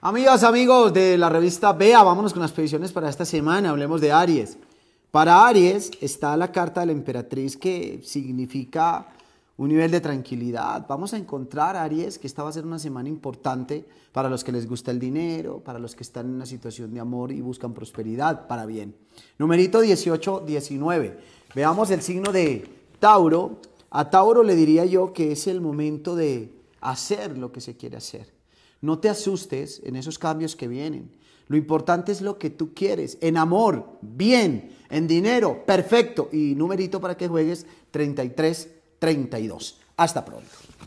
Amigas, amigos de la revista Vea, vámonos con las predicciones para esta semana. Hablemos de Aries. Para Aries está la carta de la emperatriz, que significa un nivel de tranquilidad. Vamos a encontrar, Aries, que esta va a ser una semana importante para los que les gusta el dinero, para los que están en una situación de amor y buscan prosperidad para bien. Numerito 18-19. Veamos el signo de Tauro. A Tauro le diría yo que es el momento de hacer lo que se quiere hacer. No te asustes en esos cambios que vienen. Lo importante es lo que tú quieres. En amor, bien. En dinero, perfecto. Y numerito para que juegues 33-32. Hasta pronto.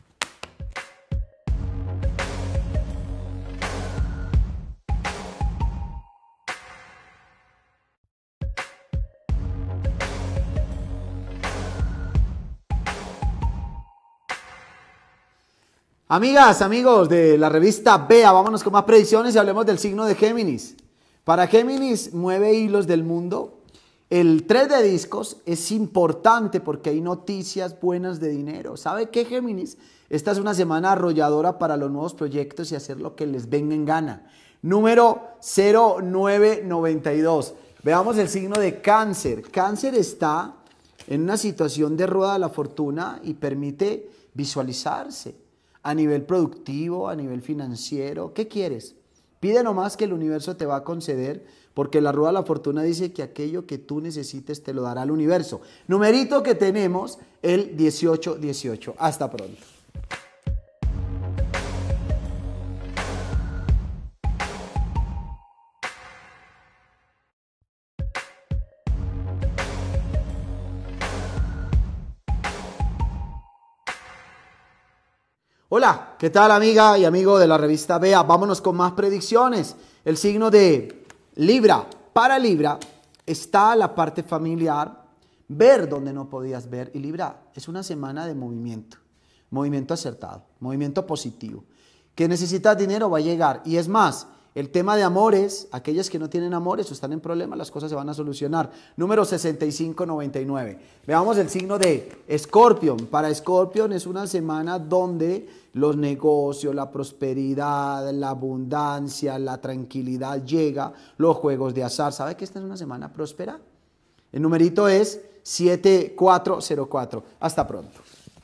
Amigas, amigos de la revista Vea, vámonos con más predicciones y hablemos del signo de Géminis. Para Géminis, mueve hilos del mundo. El 3 de discos es importante porque hay noticias buenas de dinero. ¿Sabe qué, Géminis? Esta es una semana arrolladora para los nuevos proyectos y hacer lo que les venga en gana. Número 0992. Veamos el signo de Cáncer. Cáncer está en una situación de rueda de la fortuna y permite visualizarse a nivel productivo, a nivel financiero. ¿Qué quieres? Pide nomás que el universo te va a conceder, porque la rueda de la fortuna dice que aquello que tú necesites te lo dará el universo. Numerito que tenemos, el 1818. Hasta pronto. Hola, ¿qué tal, amiga y amigo de la revista Vea? Vámonos con más predicciones. El signo de Libra. Para Libra está la parte familiar, ver donde no podías ver. Y Libra, es una semana de movimiento acertado, movimiento positivo. Que necesitas dinero, va a llegar. Y es más, el tema de amores, aquellos que no tienen amores o están en problemas, las cosas se van a solucionar. Número 6599. Veamos el signo de Escorpión. Para Escorpión es una semana donde los negocios, la prosperidad, la abundancia, la tranquilidad llega, los juegos de azar. ¿Sabe que esta es una semana próspera? El numerito es 7404. Hasta pronto.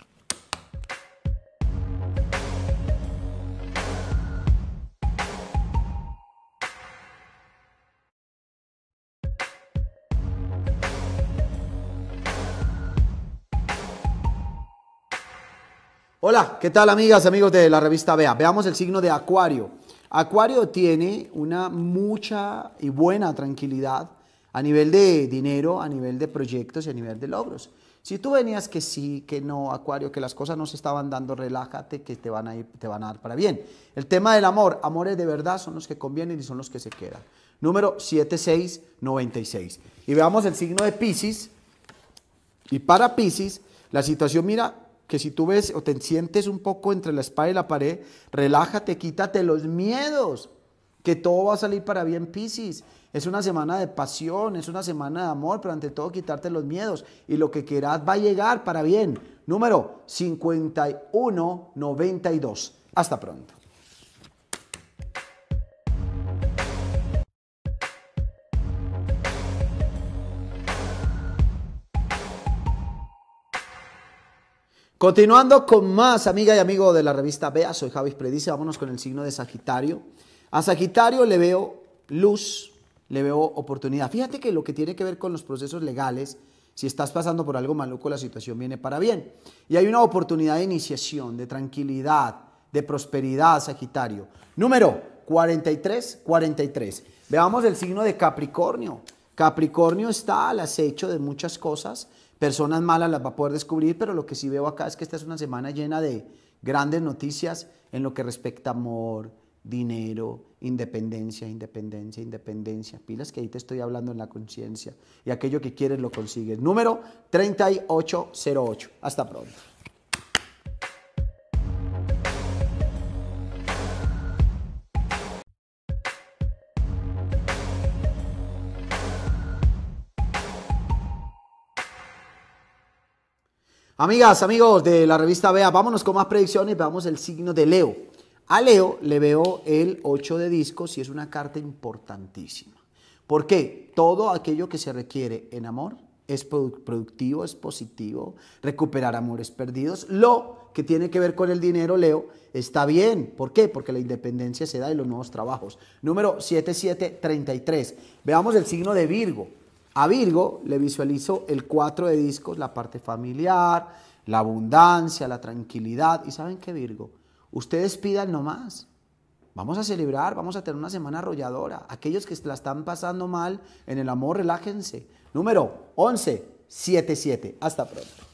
Hola, ¿qué tal, amigas, amigos de la revista Vea? Veamos el signo de Acuario. Acuario tiene una mucha y buena tranquilidad a nivel de dinero, a nivel de proyectos y a nivel de logros. Si tú venías que sí, que no, Acuario, que las cosas no se estaban dando, relájate, que te van a dar para bien. El tema del amor, amores de verdad son los que convienen y son los que se quedan. Número 7696. Y veamos el signo de Piscis. Y para Piscis, la situación, mira, que si tú ves o te sientes un poco entre la espada y la pared, relájate, quítate los miedos, que todo va a salir para bien, Piscis. Es una semana de pasión, es una semana de amor, pero ante todo quitarte los miedos y lo que quieras va a llegar para bien. Número 5192. Hasta pronto. Continuando con más, amiga y amigo de la revista Vea, soy Javis Predice, vámonos con el signo de Sagitario. A Sagitario le veo luz, le veo oportunidad. Fíjate que lo que tiene que ver con los procesos legales, si estás pasando por algo maluco, la situación viene para bien. Y hay una oportunidad de iniciación, de tranquilidad, de prosperidad, Sagitario. Número 4343. Veamos el signo de Capricornio. Capricornio está al acecho de muchas cosas. Personas malas las va a poder descubrir, pero lo que sí veo acá es que esta es una semana llena de grandes noticias en lo que respecta a amor, dinero, independencia. Pilas que ahí te estoy hablando en la conciencia. Y aquello que quieres lo consigues. Número 3808. Hasta pronto. Amigas, amigos de la revista Vea, vámonos con más predicciones. Veamos el signo de Leo. A Leo le veo el 8 de discos y es una carta importantísima. ¿Por qué? Todo aquello que se requiere en amor es productivo, es positivo, recuperar amores perdidos. Lo que tiene que ver con el dinero, Leo, está bien. ¿Por qué? Porque la independencia se da de los nuevos trabajos. Número 7733. Veamos el signo de Virgo. A Virgo le visualizo el 4 de discos, la parte familiar, la abundancia, la tranquilidad. ¿Y saben qué, Virgo? Ustedes pidan nomás. Vamos a celebrar, vamos a tener una semana arrolladora. Aquellos que la están pasando mal en el amor, relájense. Número 1177. Hasta pronto.